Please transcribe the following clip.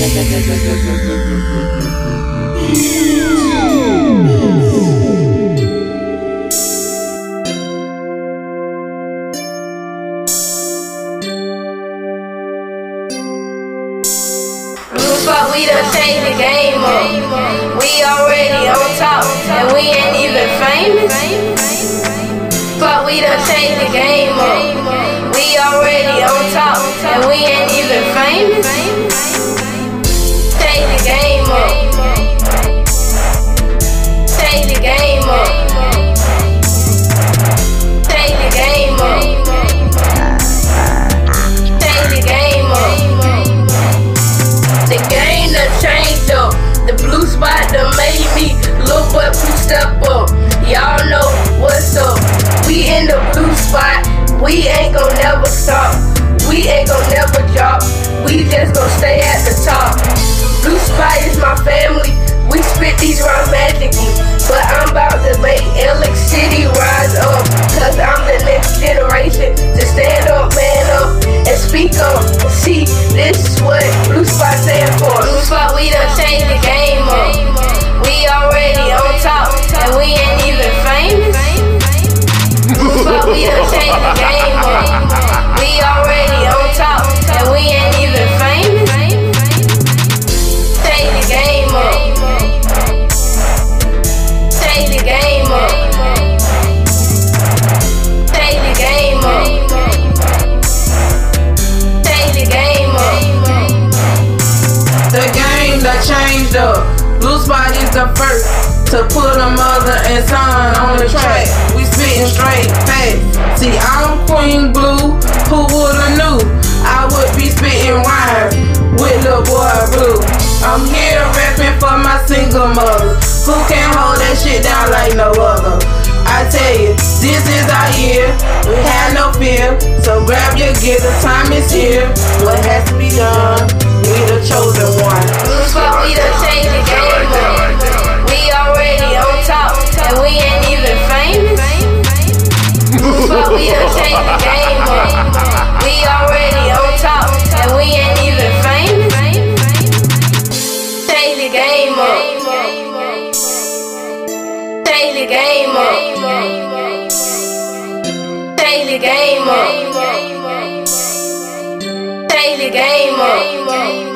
But we done changed the game up. We already on top, and we ain't even famous. But we done changed the game up. We already on top, and we ain't even famous. Change the game up. Change the game up. Change the game up. Change the game up. The game done changed up. The blue spot done made me LiL Boi Blu step up. Y'all know what's up. We in the blue spot. We ain't gon' never stop. We ain't gon' never drop. We just gon' stay at the top. Blue spot is my family. We spit these rhymes magically. But I'm about to make LX City rise up. Cause I'm the next generation to stand up, man up, and speak up. See, this is what blue spot stand for. Blue spot, we done changed the game up. We already on top, and we ain't even famous. Blue spot, we done changed the game up. We already on top, and we ain't even famous. Change the game up. Change the game up. Change the game up. Change the game up. The game done changed up. Blue spot is the first to put a mother and son on the track. We spittin' straight fast. See, I'm Queen Blue. Who woulda knew I would be spittin' rhymes with LiL Boi Blu? I'm here rapping for my single mother, who can't hold that shit down like no other. I tell you, this is our year. We have no fear, so grab your gear. The time is here. What has to be done? We the chosen one. Blue spot, we done changed the game up. We already on top, and we ain't even famous. Blue spot, we done changed the game up. We already on top, and we ain't even famous. Change the game up. Change the game up. Change the game up. Change the game up.